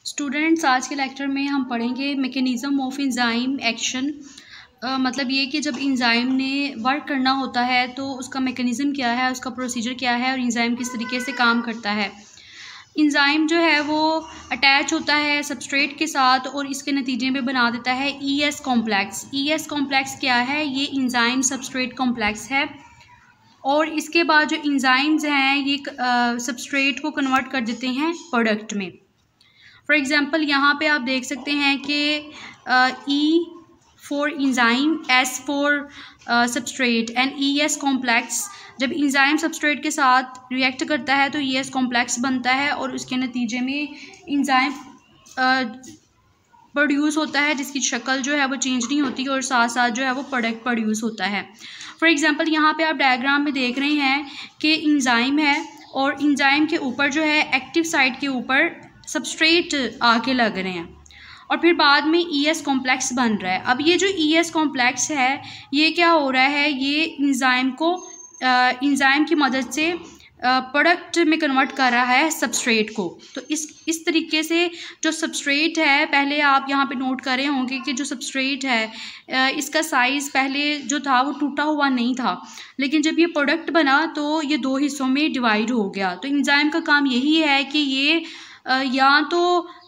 Students, आज के lecture में हम पढ़ेंगे मैकेनिज़्म ऑफ एंजाइम एक्शन। मतलब ये कि जब एंजाइम ने वर्क करना होता है तो उसका मैकेनिज़्म क्या है, उसका प्रोसीजर क्या है और एंजाइम किस तरीके से काम करता है। एंजाइम जो है वो अटैच होता है सबस्ट्रेट के साथ और इसके नतीजे में बना देता है ES कॉम्प्लेक्स। ES कॉम्प्लेक्स क्या है? ये एंजाइम सबस्ट्रेट कॉम्प्लेक्स है। और इसके बाद जो एंजाइम्स हैं ये सबस्ट्रेट को कन्वर्ट कर देते हैं प्रोडक्ट में। फॉर एग्ज़ाम्पल यहाँ पे आप देख सकते हैं कि E for enzyme, S for substrate and ES complex. जब एंजाइम सबस्ट्रेट के साथ रिएक्ट करता है तो ES कॉम्प्लेक्स बनता है और उसके नतीजे में एंजाइम प्रोड्यूस होता है जिसकी शक्ल जो है वो चेंज नहीं होती और साथ साथ जो है वो प्रोडक्ट प्रोड्यूस होता है। फॉर एग्ज़ाम्पल यहाँ पे आप डायग्राम में देख रहे हैं कि एंजाइम है और एंजाइम के ऊपर जो है एक्टिव साइट के ऊपर सबस्ट्रेट आके लग रहे हैं और फिर बाद में ES कॉम्प्लेक्स बन रहा है। अब ये जो ES कॉम्प्लेक्स है ये क्या हो रहा है, ये एंजाइम की मदद से प्रोडक्ट में कन्वर्ट कर रहा है सबस्ट्रेट को। तो इस तरीके से जो सबस्ट्रेट है, पहले आप यहाँ पे नोट कर रहे होंगे कि जो सबस्ट्रेट है इसका साइज़ पहले जो था वो टूटा हुआ नहीं था, लेकिन जब ये प्रोडक्ट बना तो ये दो हिस्सों में डिवाइड हो गया। तो एंजाइम का काम यही है कि ये या तो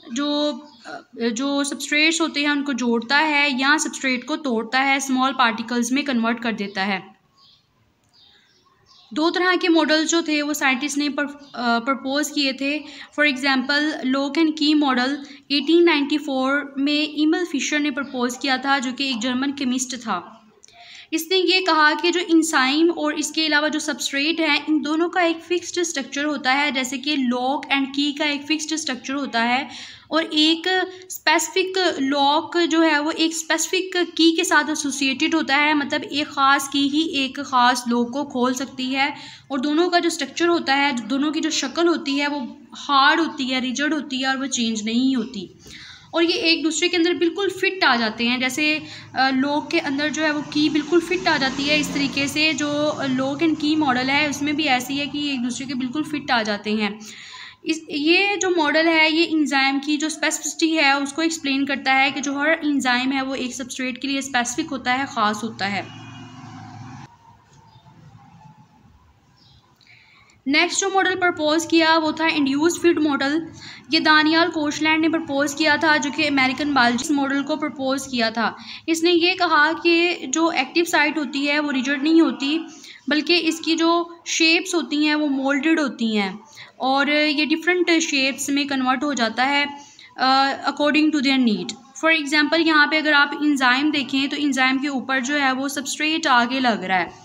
जो सबस्ट्रेट्स होते हैं उनको जोड़ता है या सबस्ट्रेट को तोड़ता है, स्मॉल पार्टिकल्स में कन्वर्ट कर देता है। दो तरह के मॉडल जो थे वो साइंटिस्ट ने प्रपोज किए थे। For example lock and key model 1894 में एमिल फिशर ने प्रपोज किया था, जो कि एक जर्मन केमिस्ट था। इसने ये कहा कि जो एंजाइम और इसके अलावा जो सबस्ट्रेट है इन दोनों का एक फिक्स्ड स्ट्रक्चर होता है, जैसे कि लॉक एंड की का एक फिक्स्ड स्ट्रक्चर होता है और एक स्पेसिफिक लॉक जो है वो एक स्पेसिफिक की के साथ एसोसिएटेड होता है। मतलब एक ख़ास की ही एक ख़ास लॉक को खोल सकती है और दोनों का जो स्ट्रक्चर होता है, दोनों की जो शक्ल होती है वो हार्ड होती है, रिजिड होती है और वो चेंज नहीं होती और ये एक दूसरे के अंदर बिल्कुल फिट आ जाते हैं। जैसे लॉक के अंदर जो है वो की बिल्कुल फिट आ जाती है, इस तरीके से जो लॉक एंड की मॉडल है उसमें भी ऐसी है कि एक दूसरे के बिल्कुल फिट आ जाते हैं। ये जो मॉडल है ये एंजाइम की जो स्पेसिफिसिटी है उसको एक्सप्लेन करता है कि जो हर एंजाइम है वो एक सबस्ट्रेट के लिए स्पेसिफिक होता है, ख़ास होता है। नेक्स्ट जो मॉडल प्रपोज किया वो था इंड्यूस्ड फीड मॉडल। ये दानियल कोशलैंड ने प्रपोज किया था, जो कि अमेरिकन बायोलॉजिस्ट मॉडल को प्रपोज किया था। इसने ये कहा कि जो एक्टिव साइट होती है वो रिजिड नहीं होती, बल्कि इसकी जो शेप्स होती हैं वो मोल्डेड होती हैं और ये डिफरेंट शेप्स में कन्वर्ट हो जाता है according to their need. For example यहाँ पे अगर आप एंजाइम देखें तो एंजाइम के ऊपर जो है वो सबस्ट्रेट आगे लग रहा है।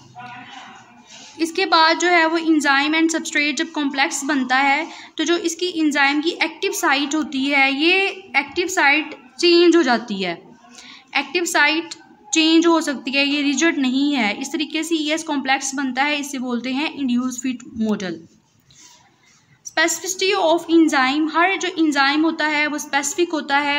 इसके बाद जो है वो एंजाइम एंड सबस्ट्रेट जब कॉम्प्लेक्स बनता है तो जो इसकी एंजाइम की एक्टिव साइट होती है ये एक्टिव साइट चेंज हो जाती है, एक्टिव साइट चेंज हो सकती है, ये रिजिड नहीं है। इस तरीके से ES कॉम्प्लेक्स बनता है, इसे बोलते हैं induced fit model. Specificity of enzyme, हर जो एंजाइम होता है वो स्पेसिफिक होता है।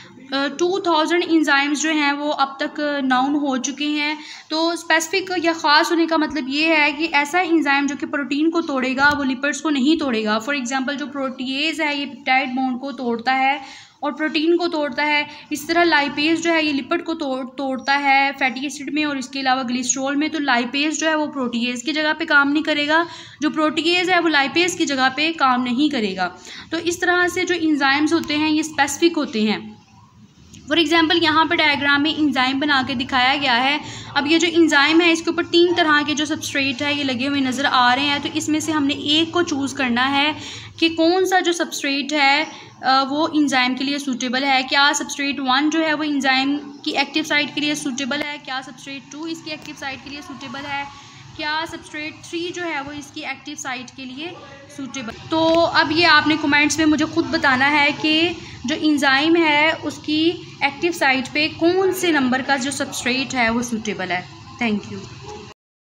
2000 एंजाइम्स जो हैं वो अब तक नाउन हो चुके हैं। तो स्पेसिफिक या ख़ास होने का मतलब ये है कि ऐसा एंजाइम जो कि प्रोटीन को तोड़ेगा वो लिपिड्स को नहीं तोड़ेगा। फॉर एग्जांपल जो प्रोटीएज है ये पेप्टाइड बॉन्ड को तोड़ता है और प्रोटीन को तोड़ता है। इस तरह लाइपेज जो है ये लिपिड को तोड़ता है फैटी एसिड में और इसके अलावा ग्लिसरॉल में। तो लाइपेज जो है वो प्रोटीएज की जगह पे काम नहीं करेगा, जो प्रोटीएज है वो लाइपेज की जगह पे काम नहीं करेगा। तो इस तरह से जो एंजाइम्स होते हैं ये स्पेसिफिक होते हैं। फॉर एग्जांपल यहाँ पर डायग्राम में एंजाइम बना के दिखाया गया है। अब ये जो एंजाइम है इसके ऊपर 3 तरह के जो सबस्ट्रेट है ये लगे हुए नज़र आ रहे हैं। तो इसमें से हमने एक को चूज़ करना है कि कौन सा जो सबस्ट्रेट है वो एंजाइम के लिए सूटेबल है। क्या सबस्ट्रेट 1 जो है वो एंजाइम की एक्टिव साइट के लिए सूटेबल है, क्या सबस्ट्रेट 2 इसकी एक्टिव साइट के लिए सूटेबल है, क्या सबस्ट्रेट 3 जो है वो इसकी एक्टिव साइट के लिए सूटेबल। तो अब ये आपने कमेंट्स में मुझे खुद बताना है कि जो एंजाइम है उसकी एक्टिव साइट पे कौन से नंबर का जो सबस्ट्रेट है वो सूटेबल है। Thank you.